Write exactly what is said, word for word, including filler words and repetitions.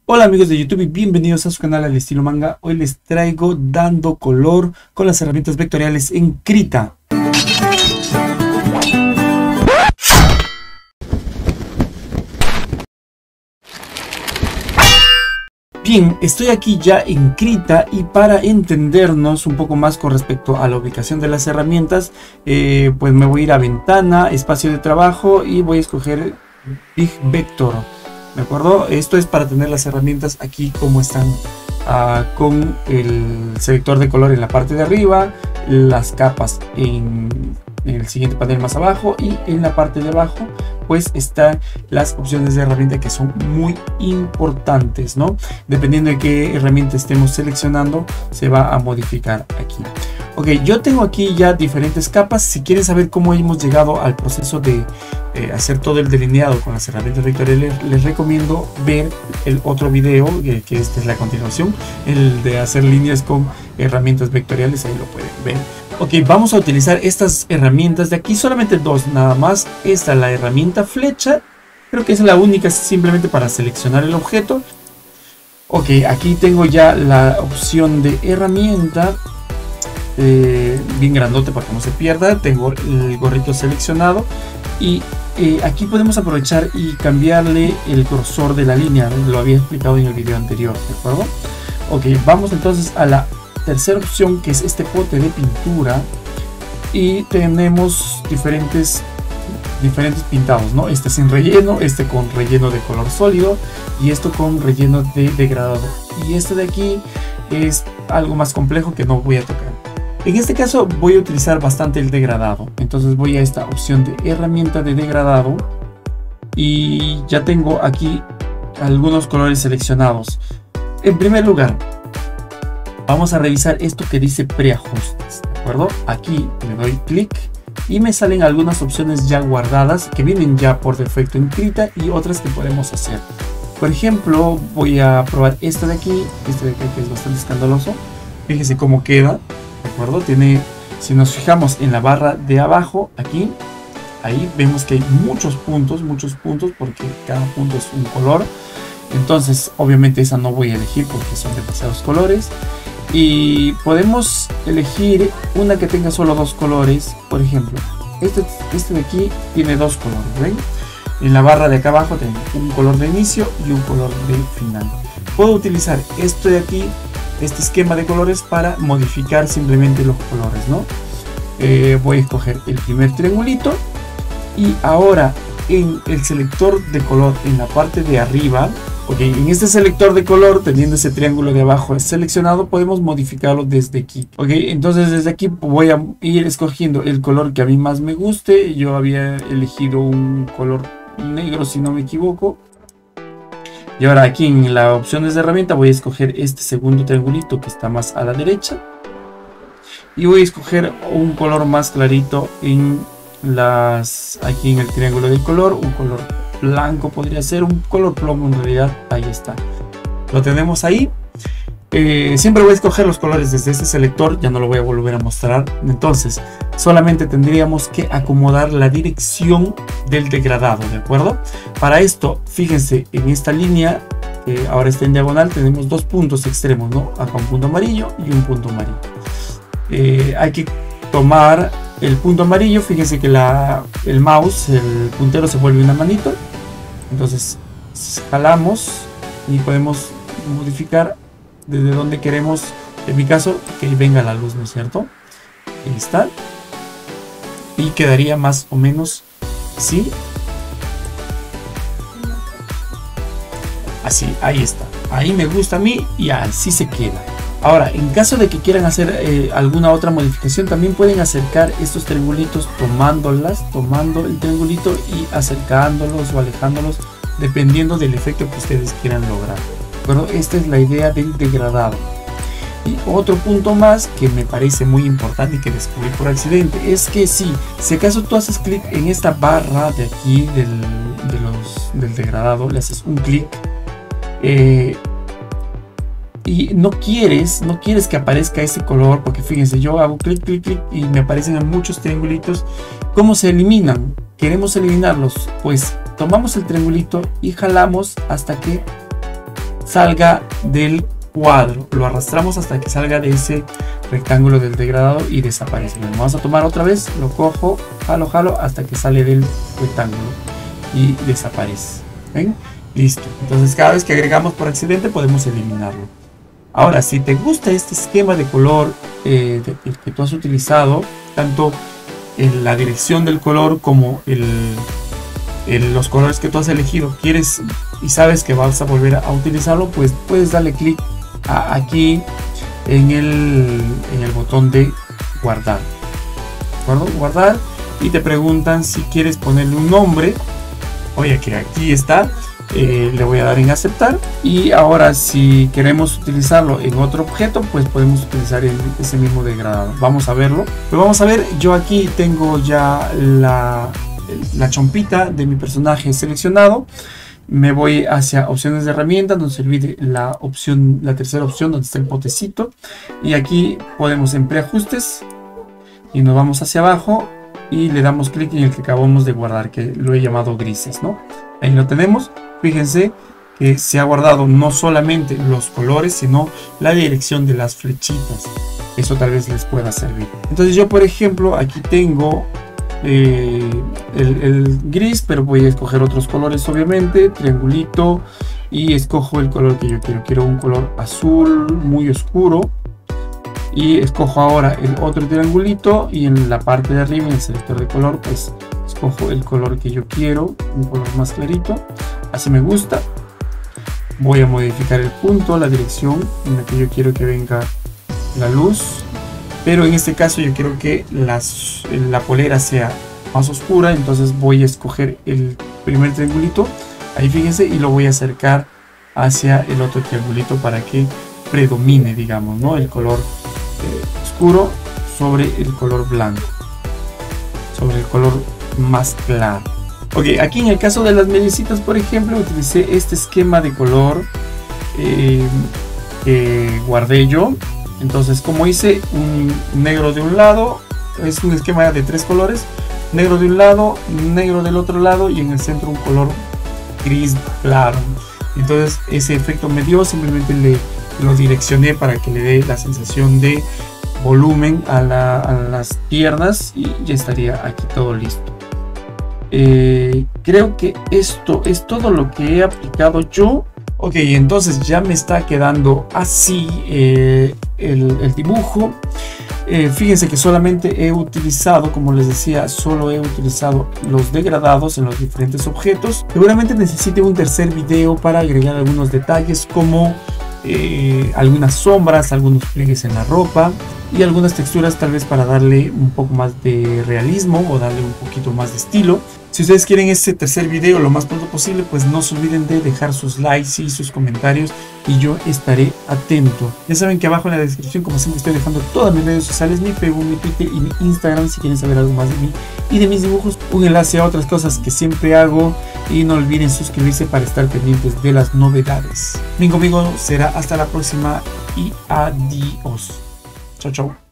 Hola amigos de YouTube y bienvenidos a su canal Al Estilo Manga. Hoy les traigo dando color con las herramientas vectoriales en Krita. Bien, estoy aquí ya en Krita y para entendernos un poco más con respecto a la ubicación de las herramientas, eh, pues me voy a ir a ventana, espacio de trabajo y voy a escoger Big Vector. ¿De acuerdo? Esto es para tener las herramientas aquí como están, uh, con el selector de color en la parte de arriba, las capas en, en el siguiente panel más abajo y en la parte de abajo pues están las opciones de herramienta que son muy importantes, ¿no? Dependiendo de qué herramienta estemos seleccionando se va a modificar aquí. Ok, yo tengo aquí ya diferentes capas. Si quieren saber cómo hemos llegado al proceso de eh, hacer todo el delineado con las herramientas vectoriales, les, les recomiendo ver el otro video, que, que esta es la continuación, el de hacer líneas con herramientas vectoriales, ahí lo pueden ver. Ok, vamos a utilizar estas herramientas de aquí, solamente dos nada más. Esta es la herramienta flecha, creo que es la única simplemente para seleccionar el objeto. Ok, aquí tengo ya la opción de herramienta. Eh, bien grandote para que no se pierda. Tengo el gorrito seleccionado y eh, aquí podemos aprovechar y cambiarle el grosor de la línea. Lo había explicado en el video anterior, ¿de acuerdo? Ok, vamos entonces a la tercera opción, que es este pote de pintura, y tenemos diferentes diferentes pintados, ¿no? Este sin relleno, este con relleno de color sólido y esto con relleno de degradado, y este de aquí es algo más complejo que no voy a tocar. En este caso voy a utilizar bastante el degradado, entonces voy a esta opción de herramienta de degradado y ya tengo aquí algunos colores seleccionados. En primer lugar, vamos a revisar esto que dice preajustes, ¿de acuerdo? Aquí le doy clic y me salen algunas opciones ya guardadas que vienen ya por defecto en Krita y otras que podemos hacer. Por ejemplo, voy a probar esta de aquí, este de aquí que es bastante escandaloso. Fíjense cómo queda. ¿De acuerdo? Tiene, si nos fijamos en la barra de abajo, aquí, ahí vemos que hay muchos puntos, muchos puntos, porque cada punto es un color. Entonces, obviamente esa no voy a elegir porque son demasiados colores. Y podemos elegir una que tenga solo dos colores. Por ejemplo, este, este de aquí tiene dos colores, ¿ven? En la barra de acá abajo tengo un color de inicio y un color de final. Puedo utilizar esto de aquí, este esquema de colores, para modificar simplemente los colores, ¿no? Eh, voy a escoger el primer triangulito y ahora en el selector de color en la parte de arriba, ok, en este selector de color, teniendo ese triángulo de abajo seleccionado, podemos modificarlo desde aquí. Ok, entonces desde aquí voy a ir escogiendo el color que a mí más me guste. Yo había elegido un color negro si no me equivoco. Y ahora aquí en las opciones de herramienta voy a escoger este segundo triangulito que está más a la derecha. Y voy a escoger un color más clarito en las, aquí en el triángulo de color. Un color blanco podría ser, un color plomo en realidad. Ahí está. Lo tenemos ahí. Eh, siempre voy a escoger los colores desde este selector, ya no lo voy a volver a mostrar. Entonces solamente tendríamos que acomodar la dirección del degradado, ¿de acuerdo? Para esto, fíjense en esta línea que ahora está en diagonal, tenemos dos puntos extremos, ¿no? Acá un punto amarillo y un punto amarillo. Eh, hay que tomar el punto amarillo, fíjense que la, el mouse, el puntero se vuelve una manito, entonces jalamos y podemos modificar desde donde queremos, en mi caso, que venga la luz, ¿no es cierto? Ahí está. Y quedaría más o menos así. Así, ahí está. Ahí me gusta a mí y así se queda. Ahora, en caso de que quieran hacer eh, alguna otra modificación, también pueden acercar estos triangulitos tomándolas, tomando el triangulito y acercándolos o alejándolos, dependiendo del efecto que ustedes quieran lograr. Bueno, esta es la idea del degradado. Y otro punto más que me parece muy importante y que descubrí por accidente es que si, si acaso tú haces clic en esta barra de aquí del, de los, del degradado, le haces un clic eh, y no quieres, no quieres que aparezca ese color, porque fíjense, yo hago clic, clic, clic y me aparecen muchos triangulitos. ¿Cómo se eliminan? Queremos eliminarlos, pues tomamos el triangulito y jalamos hasta que salga del cuadro. Lo arrastramos hasta que salga de ese rectángulo del degradado y desaparece. Bien, vamos a tomar otra vez, lo cojo, jalo, jalo hasta que sale del rectángulo y desaparece. ¿Ven? Listo. Entonces cada vez que agregamos por accidente podemos eliminarlo. Ahora, si te gusta este esquema de color eh, de, el que tú has utilizado, tanto en la dirección del color como el, el, los colores que tú has elegido, quieres y sabes que vas a volver a utilizarlo, pues puedes darle clic aquí en el, en el botón de guardar. ¿De acuerdo? Guardar, y te preguntan si quieres ponerle un nombre. Oye, que aquí está. Eh, le voy a dar en aceptar, y ahora si queremos utilizarlo en otro objeto, pues podemos utilizar el, ese mismo degradado. Vamos a verlo. Pues vamos a ver, yo aquí tengo ya la, la chompita de mi personaje seleccionado. Me voy hacia opciones de herramientas, donde se olvide la opción, la tercera opción donde está el potecito, y aquí podemos en preajustes y nos vamos hacia abajo y le damos clic en el que acabamos de guardar, que lo he llamado grises, ¿no? Ahí lo tenemos. Fíjense que se ha guardado no solamente los colores, sino la dirección de las flechitas. Eso tal vez les pueda servir. Entonces yo, por ejemplo, aquí tengo eh, el, el gris, pero voy a escoger otros colores, obviamente. Triangulito, y escojo el color que yo quiero. Quiero un color azul muy oscuro. Y escojo ahora el otro triangulito, y en la parte de arriba, en el selector de color, pues escojo el color que yo quiero, un color más clarito. Así me gusta. Voy a modificar el punto, la dirección en la que yo quiero que venga la luz, pero en este caso yo quiero que las, la polera sea más oscura. Entonces voy a escoger el primer triangulito, ahí fíjense, y lo voy a acercar hacia el otro triangulito para que predomine, digamos, ¿no? El color eh, oscuro sobre el color blanco, sobre el color más claro. Ok, aquí en el caso de las mediecitas, por ejemplo, utilicé este esquema de color eh, que guardé yo. Entonces, como hice un negro de un lado, es un esquema de tres colores: negro de un lado, negro del otro lado, y en el centro un color gris claro. Entonces ese efecto me dio, simplemente le lo direccioné para que le dé la sensación de volumen a, la, a las piernas, y ya estaría aquí todo listo. Eh, creo que esto es todo lo que he aplicado yo. Ok, entonces ya me está quedando así eh, el, el dibujo. Eh, fíjense que solamente he utilizado, como les decía, solo he utilizado los degradados en los diferentes objetos. Seguramente necesite un tercer video para agregar algunos detalles, como eh, algunas sombras, algunos pliegues en la ropa y algunas texturas, tal vez para darle un poco más de realismo o darle un poquito más de estilo. Si ustedes quieren este tercer video lo más pronto posible, pues no se olviden de dejar sus likes y sus comentarios, y yo estaré atento. Ya saben que abajo en la descripción, como siempre, estoy dejando todas mis redes sociales: mi Facebook, mi Twitter y mi Instagram, si quieren saber algo más de mí y de mis dibujos, un enlace a otras cosas que siempre hago, y no olviden suscribirse para estar pendientes de las novedades. Mi conmigo será hasta la próxima, y adiós. Chao, chao.